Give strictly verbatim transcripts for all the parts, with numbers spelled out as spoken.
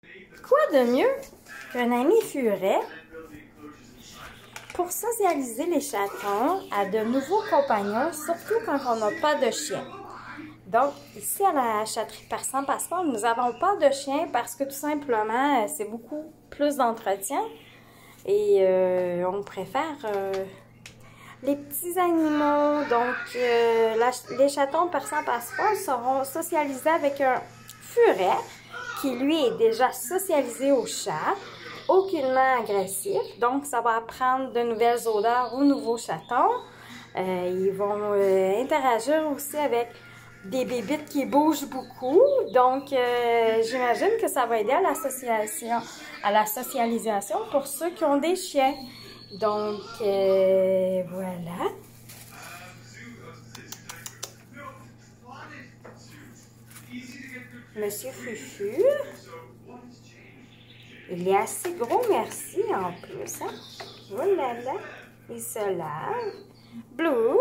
Quoi de mieux qu'un ami furet pour socialiser les chatons à de nouveaux compagnons, surtout quand on n'a pas de chien. Donc, ici à la chatterie Persan Passeport, nous n'avons pas de chien parce que tout simplement, c'est beaucoup plus d'entretien et euh, on préfère euh, les petits animaux. Donc, euh, la, les chatons Persan Passeport seront socialisés avec un furet qui, lui, est déjà socialisé au chat, aucunement agressif. Donc, ça va apprendre de nouvelles odeurs aux nouveaux chatons. Euh, ils vont euh, interagir aussi avec des bébites qui bougent beaucoup. Donc, euh, j'imagine que ça va aider à la socialisation, à la socialisation pour ceux qui ont des chiens. Donc, euh, voilà. Monsieur Fufu. Il est assez gros, merci, en plus. Hein? Oh là là. Il se lave. Blue.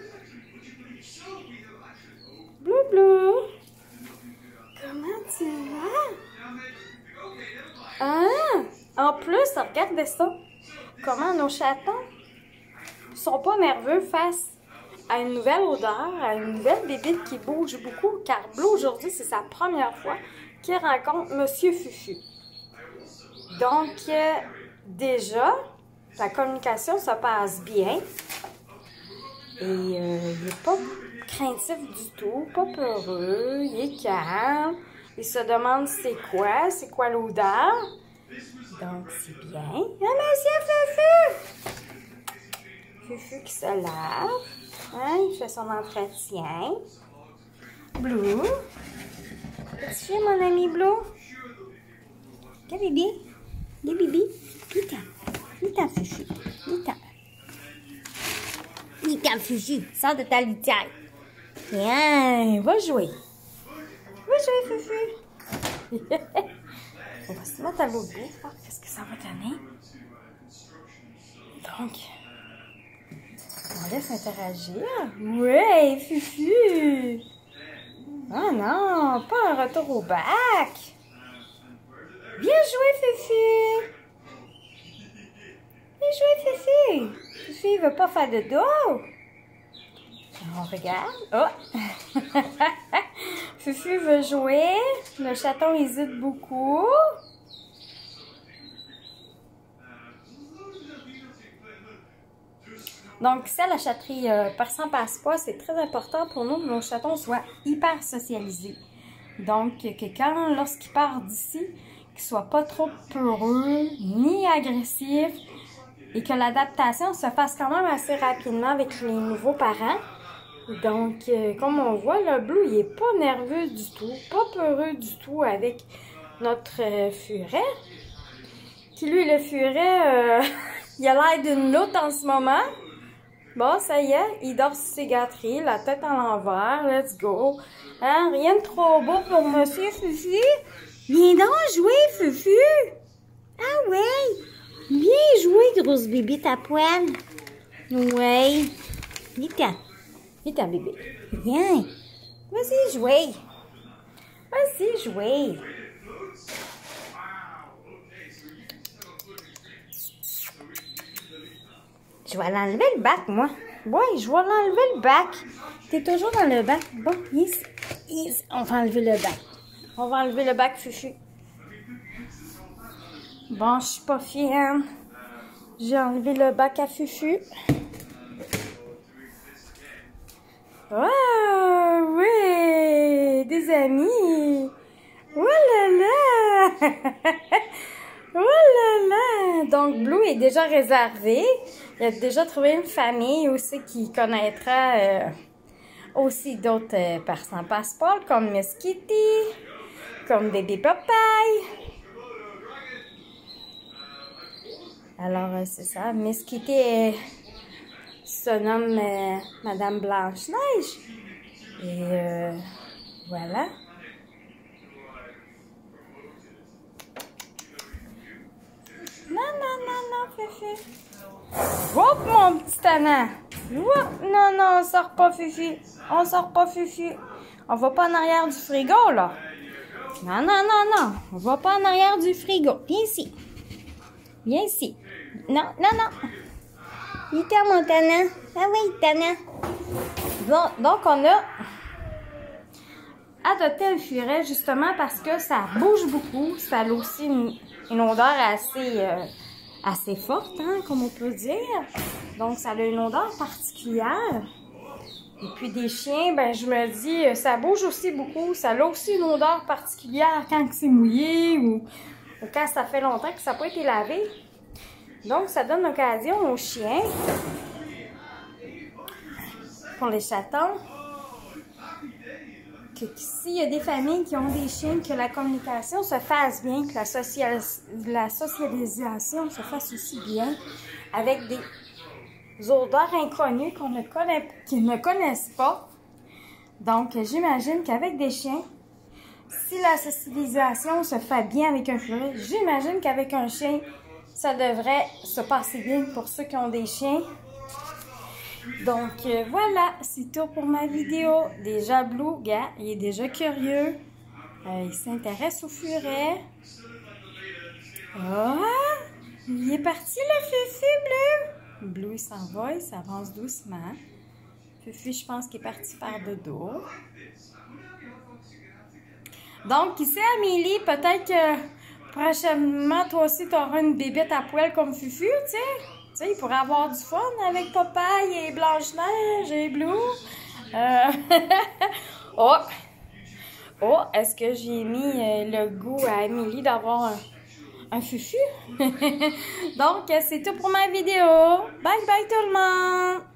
Blue, Blue. Comment tu vas? Ah! En plus, regardez ça. Comment nos chatons ne sont pas nerveux face à une nouvelle odeur, à une nouvelle bébite qui bouge beaucoup, car Blue, aujourd'hui, c'est sa première fois qu'il rencontre Monsieur Fufu. Donc, euh, déjà, la communication se passe bien. Et euh, il n'est pas craintif du tout, pas peureux, il est calme. Il se demande c'est quoi, c'est quoi l'odeur. Donc, c'est bien. Ah, Monsieur Fufu! Fufu qui se lave. Hein, il fait son entretien. Blue. Qu'est-ce que tu fais, mon ami Blue? Quel bébé? Les bébés? Viens-t'en. Viens-t'en, Fufu. Viens-t'en. Viens-t'en, Fufu. Sors de ta litière. Viens, va jouer. Va jouer, Fufu. On va se mettre à l'autre bout, voir qu'est-ce que ça va donner. Donc, on laisse interagir. Ouais, Fufu. Oh non, pas un retour au bac. Viens jouer, Fufu. Viens jouer, Fufu. Fufu, il veut pas faire de dos. On regarde. Oh! Fufu veut jouer. Le chaton hésite beaucoup. Donc, ça, la chatterie euh, Persan Passeport, c'est très important pour nous que nos chatons soient hyper socialisés. Donc, que quand, lorsqu'ils partent d'ici, qu'ils ne soient pas trop peureux, ni agressifs, et que l'adaptation se fasse quand même assez rapidement avec les nouveaux parents. Donc, euh, comme on voit, le Blue, il n'est pas nerveux du tout, pas peureux du tout avec notre euh, furet. Qui, lui, le furet, euh, il a l'air d'une loutre en ce moment. Bon, ça y est, il dort sur ses gâteries, la tête à l'envers, let's go. Hein, rien de trop beau pour Monsieur Fufu. Viens donc jouer, Fufu. Ah ouais, viens jouer, grosse bébite à poil. Ouais, viens-t'en. Viens, bébé. Viens. Vas-y, jouer. Vas-y, jouer. Je vais l'enlever le bac, moi. Oui, je vais l'enlever le bac. T'es toujours dans le bac. Bon, yes, yes. On va enlever le bac. On va enlever le bac, Fufu. Bon, je suis pas fière. J'ai enlevé le bac à Fufu. Wow, oui, des amis. Oh là là. Oh là là. Donc, Blue est déjà réservé. Il a déjà trouvé une famille aussi qui connaîtra euh, aussi d'autres euh, Persan Passeport, comme Miss Kitty, comme Bébé Popeye. Alors, euh, c'est ça. Miss Kitty est... se nomme euh, Madame Blanche-Neige. Et euh, voilà. Non, non, non, non, Fufu. Hop, mon petit tannant. Hop, non, non, on sort pas, Fufu. On sort pas, Fufu. On va pas en arrière du frigo, là. Non, non, non, non. On va pas en arrière du frigo. Viens ici. Viens ici. Non, non, non. Il est à mon tannant. Ah oui, tannant. Bon, donc, on a adopté le furet justement parce que ça bouge beaucoup. Ça a aussi une, une odeur assez, euh, assez forte, hein, comme on peut dire. Donc, ça a une odeur particulière. Et puis des chiens, ben je me dis, ça bouge aussi beaucoup. Ça a aussi une odeur particulière quand c'est mouillé ou, ou quand ça fait longtemps que ça n'a pas été lavé. Donc, ça donne l'occasion aux chiens, pour les chatons, que s'il y a des familles qui ont des chiens, que la communication se fasse bien, que la, social, la socialisation se fasse aussi bien, avec des odeurs inconnues qu'on ne connaît, qu'ils ne connaissent pas. Donc, j'imagine qu'avec des chiens, si la socialisation se fait bien avec un furet, j'imagine qu'avec un chien, ça devrait se passer bien pour ceux qui ont des chiens. Donc, euh, voilà, c'est tout pour ma vidéo. Déjà, Blue, gars, il est déjà curieux. Euh, il s'intéresse au furet. Ah! Il est parti, le Fufu, Bleu. Blue, il s'en va, il s'avance doucement. Fufu, je pense qu'il est parti faire dodo. Donc, ici, Amélie, peut-être que prochainement, toi aussi, tu auras une bébête à poil comme Fufu, tu sais. Tu sais, il pourrait avoir du fun avec Popeye et Blanche-Neige et Blue. Euh... oh! Oh, est-ce que j'ai mis euh, le goût à Amélie d'avoir un, un Fufu? Donc, c'est tout pour ma vidéo. Bye bye tout le monde!